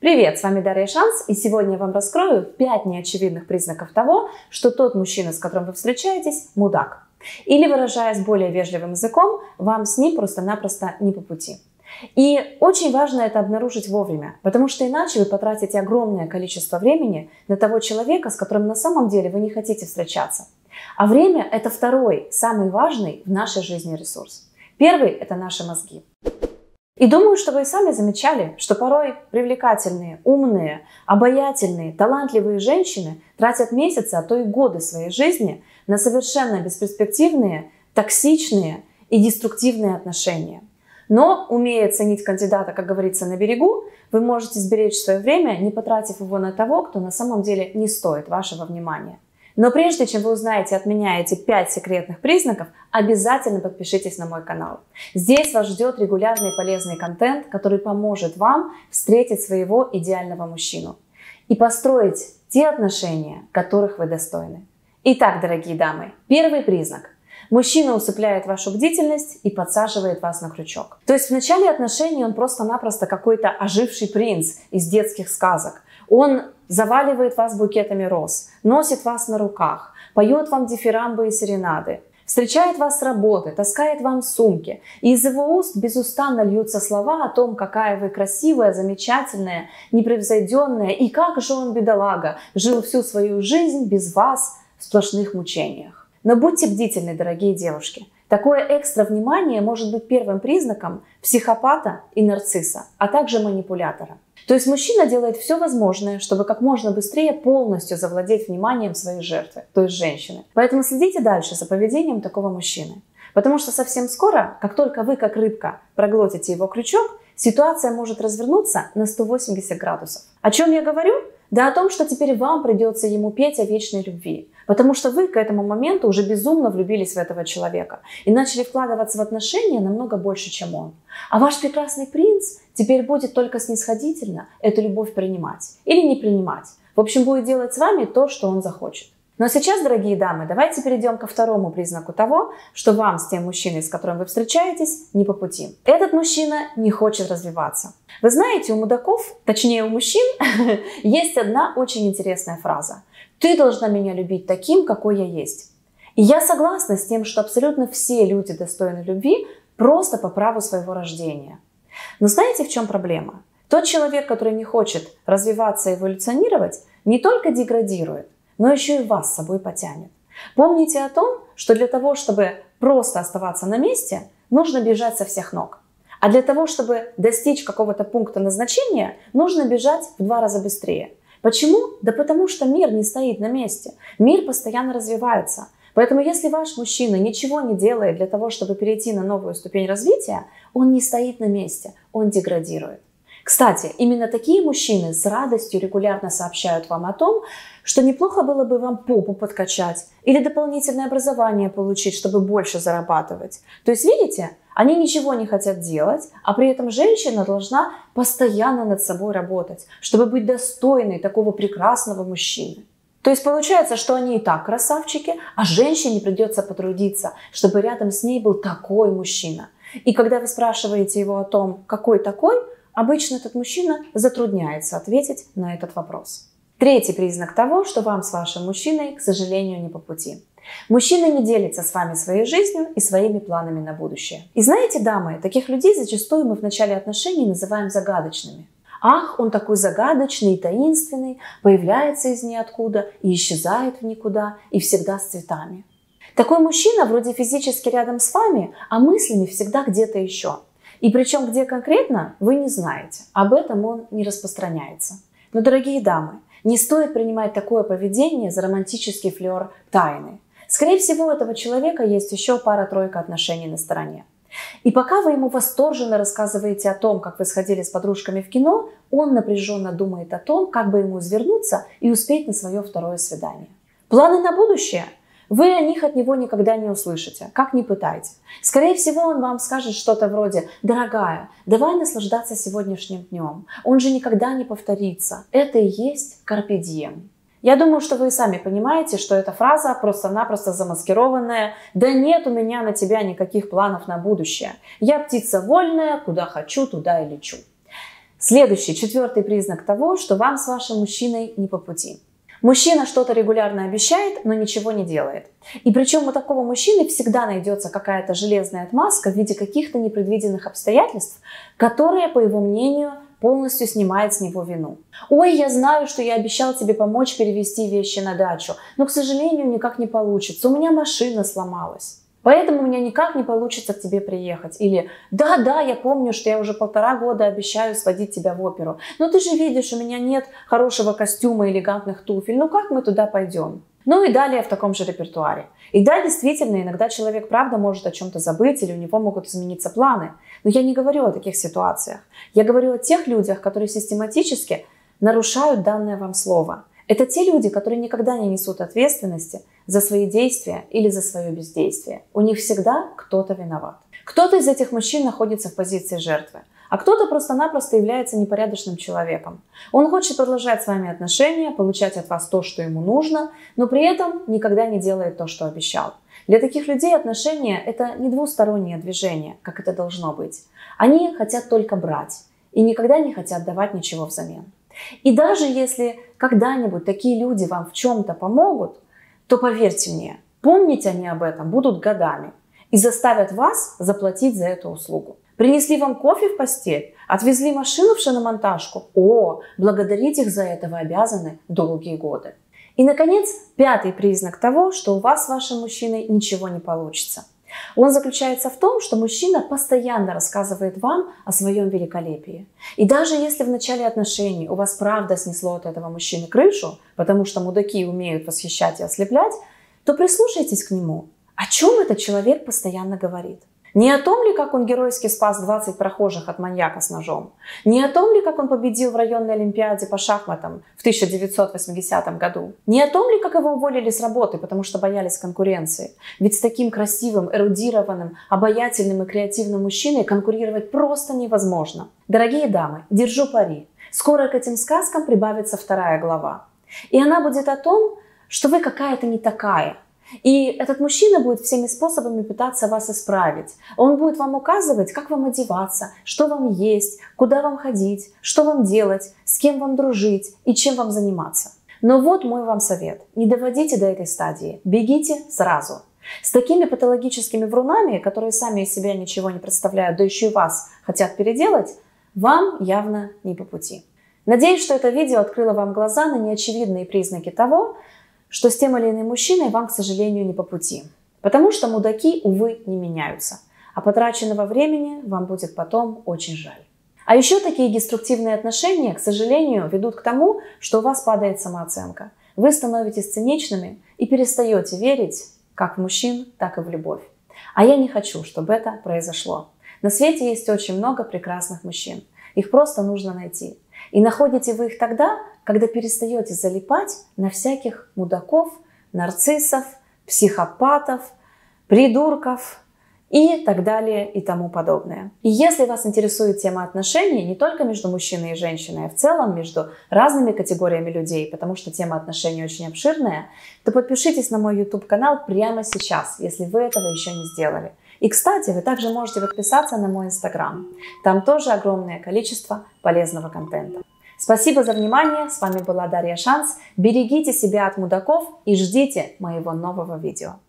Привет, с вами Дарья Шанс, и сегодня я вам раскрою 5 неочевидных признаков того, что тот мужчина, с которым вы встречаетесь, мудак. Или, выражаясь более вежливым языком, вам с ним просто-напросто не по пути. И очень важно это обнаружить вовремя, потому что иначе вы потратите огромное количество времени на того человека, с которым на самом деле вы не хотите встречаться. А время – это второй, самый важный в нашей жизни ресурс. Первый – это наши мозги. И думаю, что вы и сами замечали, что порой привлекательные, умные, обаятельные, талантливые женщины тратят месяцы, а то и годы своей жизни на совершенно бесперспективные, токсичные и деструктивные отношения. Но, умея ценить кандидата, как говорится, на берегу, вы можете сберечь свое время, не потратив его на того, кто на самом деле не стоит вашего внимания. Но прежде чем вы узнаете от меня эти 5 секретных признаков, обязательно подпишитесь на мой канал. Здесь вас ждет регулярный полезный контент, который поможет вам встретить своего идеального мужчину и построить те отношения, которых вы достойны. Итак, дорогие дамы, первый признак. Мужчина усыпляет вашу бдительность и подсаживает вас на крючок. То есть в начале отношений он просто-напросто какой-то оживший принц из детских сказок. Он заваливает вас букетами роз, носит вас на руках, поет вам дифирамбы и серенады, встречает вас с работы, таскает вам сумки. И из его уст безустанно льются слова о том, какая вы красивая, замечательная, непревзойденная, и как же он, бедолага, жил всю свою жизнь без вас в сплошных мучениях. Но будьте бдительны, дорогие девушки. Такое экстра внимание может быть первым признаком психопата и нарцисса, а также манипулятора. То есть мужчина делает все возможное, чтобы как можно быстрее полностью завладеть вниманием своей жертвы, то есть женщины. Поэтому следите дальше за поведением такого мужчины. Потому что совсем скоро, как только вы, как рыбка, проглотите его крючок, ситуация может развернуться на 180 градусов. О чем я говорю? Да о том, что теперь вам придется ему петь о вечной любви. Потому что вы к этому моменту уже безумно влюбились в этого человека и начали вкладываться в отношения намного больше, чем он. А ваш прекрасный принц теперь будет только снисходительно эту любовь принимать или не принимать. В общем, будет делать с вами то, что он захочет. Но сейчас, дорогие дамы, давайте перейдем ко второму признаку того, что вам с тем мужчиной, с которым вы встречаетесь, не по пути. Этот мужчина не хочет развиваться. Вы знаете, у мудаков, точнее у мужчин, есть одна очень интересная фраза. «Ты должна меня любить таким, какой я есть». И я согласна с тем, что абсолютно все люди достойны любви просто по праву своего рождения. Но знаете, в чем проблема? Тот человек, который не хочет развиваться и эволюционировать, не только деградирует, но еще и вас с собой потянет. Помните о том, что для того, чтобы просто оставаться на месте, нужно бежать со всех ног. А для того, чтобы достичь какого-то пункта назначения, нужно бежать в 2 раза быстрее. Почему? Да потому что мир не стоит на месте. Мир постоянно развивается. Поэтому если ваш мужчина ничего не делает для того, чтобы перейти на новую ступень развития, он не стоит на месте, он деградирует. Кстати, именно такие мужчины с радостью регулярно сообщают вам о том, что неплохо было бы вам попу подкачать или дополнительное образование получить, чтобы больше зарабатывать. То есть, видите, они ничего не хотят делать, а при этом женщина должна постоянно над собой работать, чтобы быть достойной такого прекрасного мужчины. То есть получается, что они и так красавчики, а женщине придется потрудиться, чтобы рядом с ней был такой мужчина. И когда вы спрашиваете его о том, какой такой, обычно этот мужчина затрудняется ответить на этот вопрос. Третий признак того, что вам с вашим мужчиной, к сожалению, не по пути. Мужчина не делится с вами своей жизнью и своими планами на будущее. И знаете, дамы, таких людей зачастую мы в начале отношений называем загадочными. Ах, он такой загадочный и таинственный, появляется из ниоткуда и исчезает в никуда, и всегда с цветами. Такой мужчина вроде физически рядом с вами, а мыслями всегда где-то еще. И причем где конкретно, вы не знаете. Об этом он не распространяется. Но, дорогие дамы, не стоит принимать такое поведение за романтический флер тайны. Скорее всего, у этого человека есть еще пара-тройка отношений на стороне. И пока вы ему восторженно рассказываете о том, как вы сходили с подружками в кино, он напряженно думает о том, как бы ему извернуться и успеть на свое второе свидание. Планы на будущее? Вы о них от него никогда не услышите, как ни пытайте. Скорее всего, он вам скажет что-то вроде «Дорогая, давай наслаждаться сегодняшним днем, он же никогда не повторится». Это и есть carpe diem. Я думаю, что вы и сами понимаете, что эта фраза просто-напросто замаскированная «Да нет у меня на тебя никаких планов на будущее. Я птица вольная, куда хочу, туда и лечу». Следующий, четвертый признак того, что вам с вашим мужчиной не по пути. Мужчина что-то регулярно обещает, но ничего не делает. И причем у такого мужчины всегда найдется какая-то железная отмазка в виде каких-то непредвиденных обстоятельств, которые, по его мнению, полностью снимает с него вину. Ой, я знаю, что я обещал тебе помочь перевезти вещи на дачу, но, к сожалению, никак не получится. У меня машина сломалась. Поэтому у меня никак не получится к тебе приехать. Или да, я помню, что я уже 1,5 года обещаю сводить тебя в оперу. Но ты же видишь, у меня нет хорошего костюма, элегантных туфель. Ну как мы туда пойдем? Ну и далее в таком же репертуаре. И да, действительно, иногда человек правда может о чем-то забыть, или у него могут измениться планы. Но я не говорю о таких ситуациях. Я говорю о тех людях, которые систематически нарушают данное вам слово. Это те люди, которые никогда не несут ответственности за свои действия или за свое бездействие. У них всегда кто-то виноват. Кто-то из этих мужчин находится в позиции жертвы, а кто-то просто-напросто является непорядочным человеком. Он хочет продолжать с вами отношения, получать от вас то, что ему нужно, но при этом никогда не делает то, что обещал. Для таких людей отношения – это не двустороннее движение, как это должно быть. Они хотят только брать и никогда не хотят давать ничего взамен. И даже если когда-нибудь такие люди вам в чем-то помогут, то поверьте мне, помнить они об этом будут годами и заставят вас заплатить за эту услугу. Принесли вам кофе в постель, отвезли машину в шиномонтажку. О, благодарить их за это вы обязаны долгие годы. И, наконец, пятый признак того, что у вас с вашим мужчиной ничего не получится. Он заключается в том, что мужчина постоянно рассказывает вам о своем великолепии. И даже если в начале отношений у вас правда снесло от этого мужчины крышу, потому что мудаки умеют восхищать и ослеплять, то прислушайтесь к нему. О чем этот человек постоянно говорит? Не о том ли, как он геройски спас 20 прохожих от маньяка с ножом? Не о том ли, как он победил в районной олимпиаде по шахматам в 1980 году? Не о том ли, как его уволили с работы, потому что боялись конкуренции? Ведь с таким красивым, эрудированным, обаятельным и креативным мужчиной конкурировать просто невозможно. Дорогие дамы, держу пари. Скоро к этим сказкам прибавится 2 глава. И она будет о том, что вы какая-то не такая. И этот мужчина будет всеми способами пытаться вас исправить. Он будет вам указывать, как вам одеваться, что вам есть, куда вам ходить, что вам делать, с кем вам дружить и чем вам заниматься. Но вот мой вам совет. Не доводите до этой стадии. Бегите сразу. С такими патологическими врунами, которые сами из себя ничего не представляют, да еще и вас хотят переделать, вам явно не по пути. Надеюсь, что это видео открыло вам глаза на неочевидные признаки того, что с тем или иным мужчиной вам, к сожалению, не по пути. Потому что мудаки, увы, не меняются. А потраченного времени вам будет потом очень жаль. А еще такие деструктивные отношения, к сожалению, ведут к тому, что у вас падает самооценка. Вы становитесь циничными и перестаете верить как в мужчин, так и в любовь. А я не хочу, чтобы это произошло. На свете есть очень много прекрасных мужчин. Их просто нужно найти. И находите вы их тогда, когда перестаете залипать на всяких мудаков, нарциссов, психопатов, придурков и так далее и тому подобное. И если вас интересует тема отношений не только между мужчиной и женщиной, а в целом между разными категориями людей, потому что тема отношений очень обширная, то подпишитесь на мой YouTube-канал прямо сейчас, если вы этого еще не сделали. И, кстати, вы также можете подписаться на мой Instagram. Там тоже огромное количество полезного контента. Спасибо за внимание. С вами была Дарья Шанс. Берегите себя от мудаков и ждите моего нового видео.